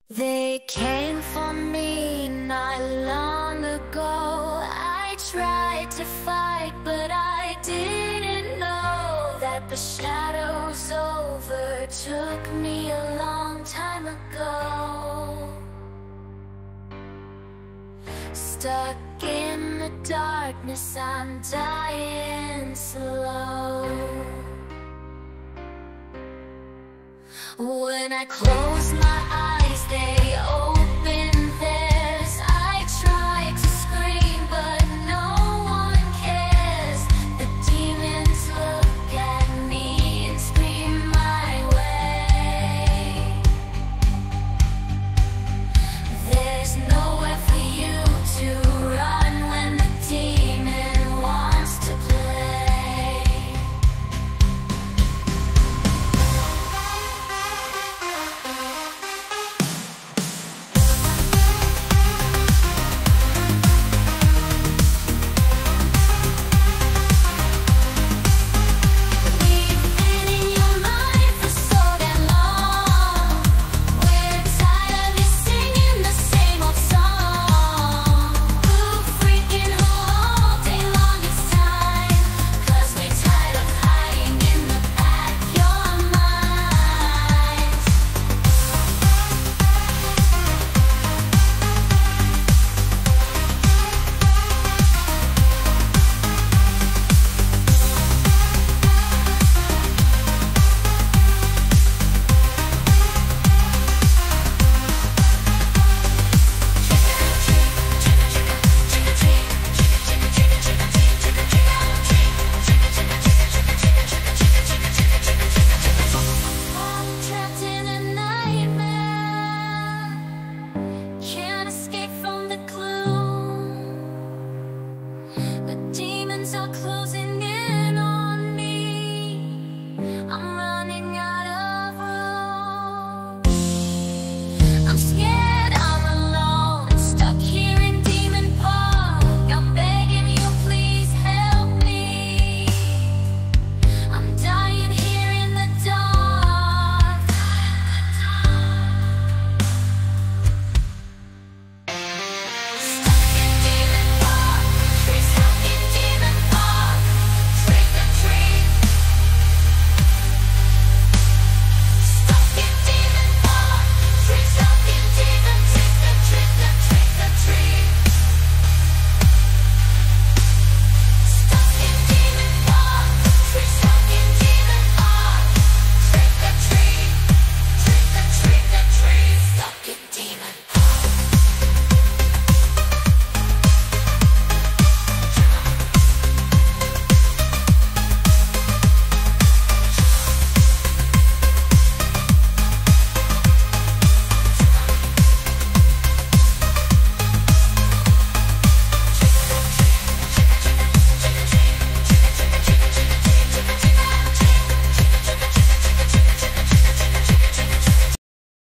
They came for me not long ago. I tried to fight, but I didn't know that the shadows overtook me a long time ago. Stuck in the darkness, I'm dying slow. When I close my eyes, they open theirs. I try to scream, but no one cares. The demons look at me and scream my way. There's nowhere for you to run when the demon wants to play. I'm scared.